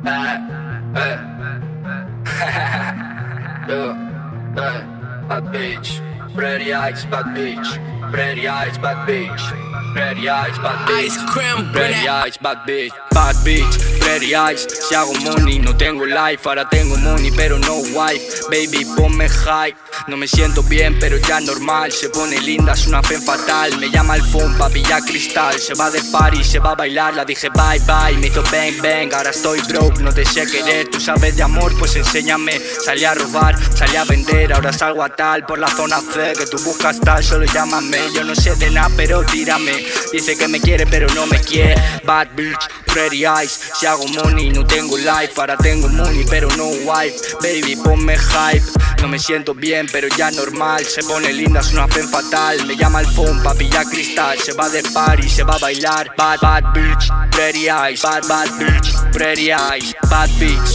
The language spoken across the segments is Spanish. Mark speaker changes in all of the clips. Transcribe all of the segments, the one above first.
Speaker 1: Bad bitch, pretty eyes, bad bitch, pretty eyes, bad bitch, pretty eyes, bad bitch,
Speaker 2: ice cream,
Speaker 1: pretty eyes, bad bitch, pretty eyes. Si hago money, no tengo life, ahora tengo money, pero no wife. Baby, ponme hype. No me siento bien, pero ya normal. Se pone linda, es una fe fatal. Me llama el phone pa' pillar cristal. Se va de party, se va a bailar. La dije bye bye, me hizo bang bang. Ahora estoy broke, no te sé querer. Tú sabes de amor, pues enséñame. Salí a robar, salí a vender. Ahora salgo a tal por la zona C. Que tú buscas tal, solo llámame. Yo no sé de nada, pero tírame. Dice que me quiere, pero no me quiere. Bad bitch, pretty eyes. Si hago money, no tengo life. Ahora tengo money, pero no wife. Baby, ponme hype. No me siento bien, pero ya normal. Se pone linda, es una fe fatal. Me llama el phone pa' pillar cristal. Se va de party, se va a bailar. Bad bitch, pretty eyes. Bad bitch, pretty eyes. Bad bitch,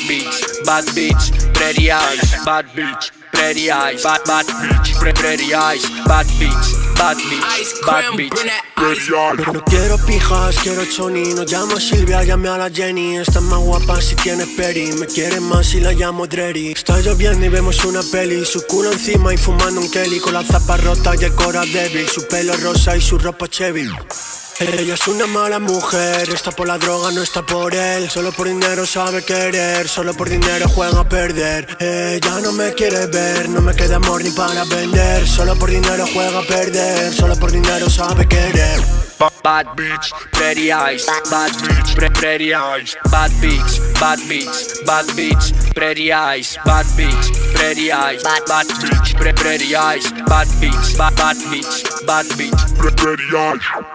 Speaker 1: pretty eyes. Bad bitch, pretty eyes. Bad bitch, pretty eyes. Bad bitch,
Speaker 3: No quiero pijas, quiero choni. No llamo a Silvia, llame a la Jenny. Está más guapa si tiene peri. Me quiere más si la llamo Dreri. Está lloviendo y vemos una peli. Su culo encima y fumando un Kelly. Con la zapa rota y el cora débil. Su pelo rosa y su ropa Chevy. Ella es una mala mujer, está por la droga, no está por él. Solo por dinero sabe querer, solo por dinero juega a perder. Ella no me quiere ver, no me queda amor ni para vender. Solo por dinero juega a perder, solo por dinero sabe querer.
Speaker 1: Bad bitch, pretty eyes. Bad bitch, pretty eyes. Bad bitch, pretty eyes. Bad bitch, pretty eyes. Bad bitch, pretty eyes. Bad bitch, pretty eyes.